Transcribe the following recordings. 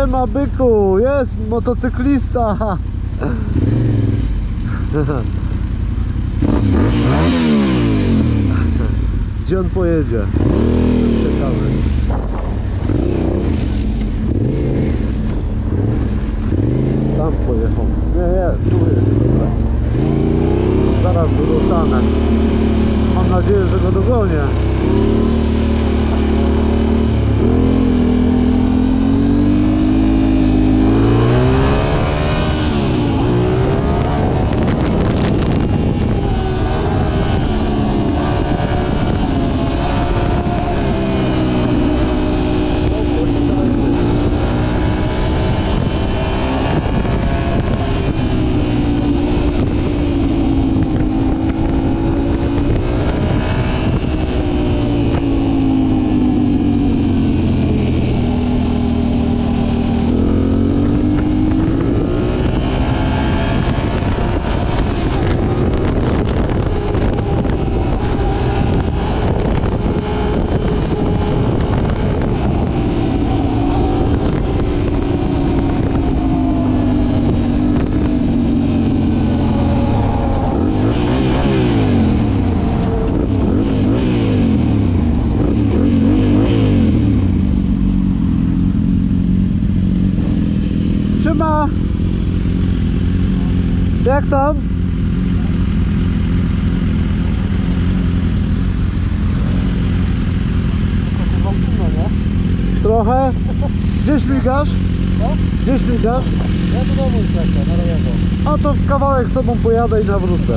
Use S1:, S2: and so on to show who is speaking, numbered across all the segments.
S1: Siema byku, jest motocyklista. Gdzie on pojedzie? Ciekawy. Tam pojechał. Nie, tu jest. Zaraz go dostanę. Mam nadzieję, że go dogonię. Siema! Jak tam? Trochę? Gdzie śmigasz?
S2: Co?
S1: Gdzie śmigasz?
S2: Ja do domu już lecę, na rowerze.
S1: A to w kawałek z tobą pojadę i nawrócę.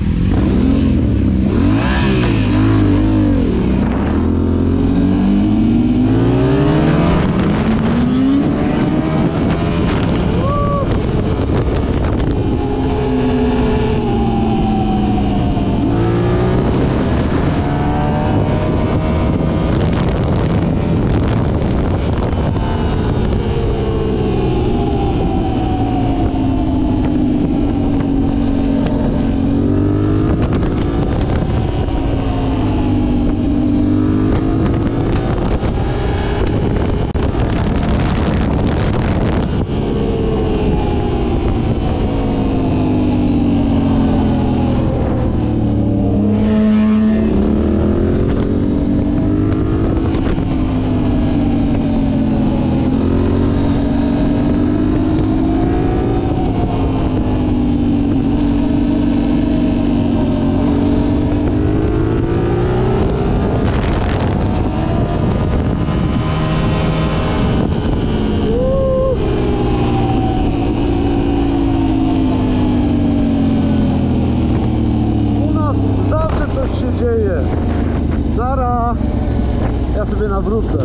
S1: Nara! Ja sobie nawrócę.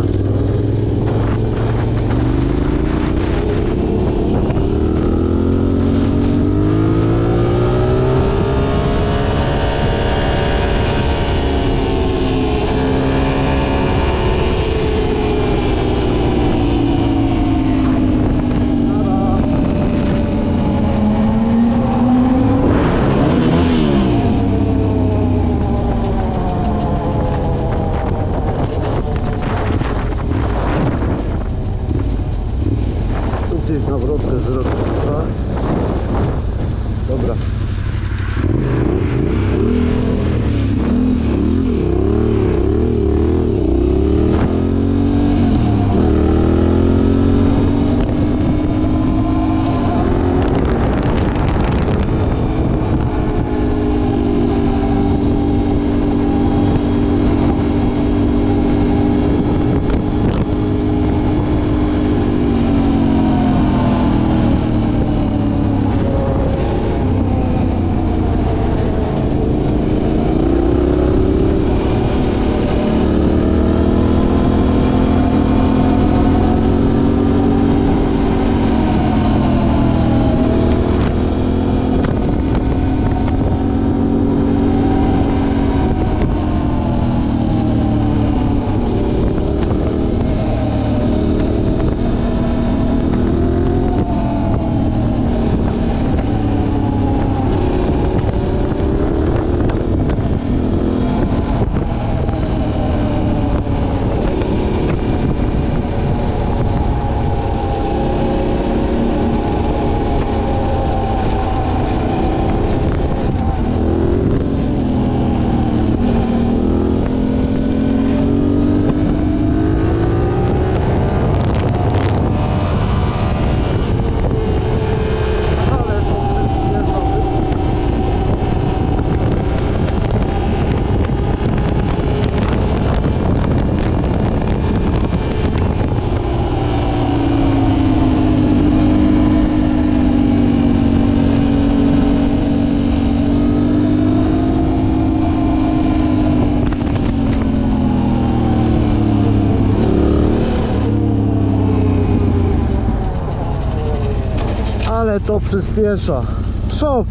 S1: Ale to przyspiesza. Szok.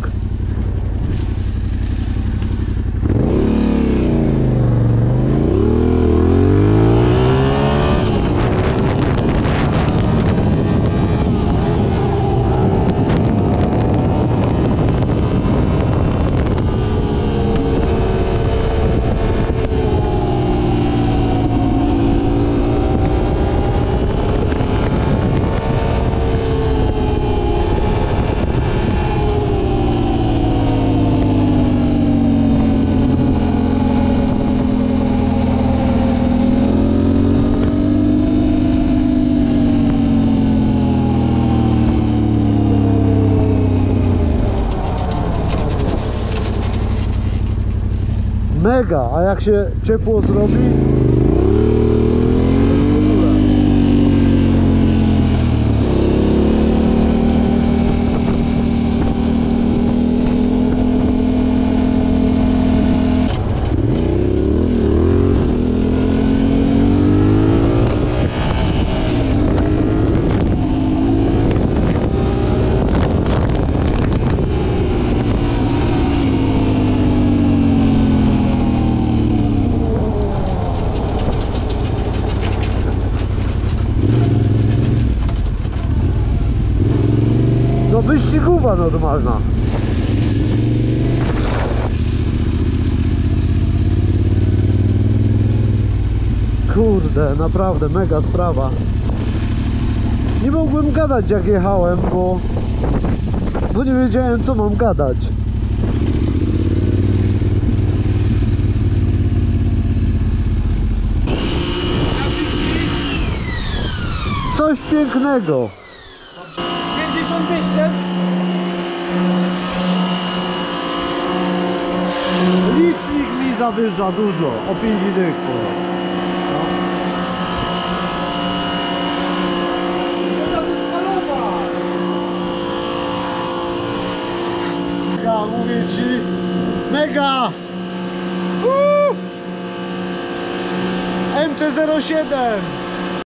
S1: Mega, a jak się ciepło zrobi, no wyścigówa normalna. Kurde, naprawdę mega sprawa. Nie mogłem gadać jak jechałem, bo nie wiedziałem co mam gadać. Coś pięknego.
S2: 50 200.
S1: Licznik mi zawyża dużo, o 5 dych. Mega, mówię ci, mega! MT-07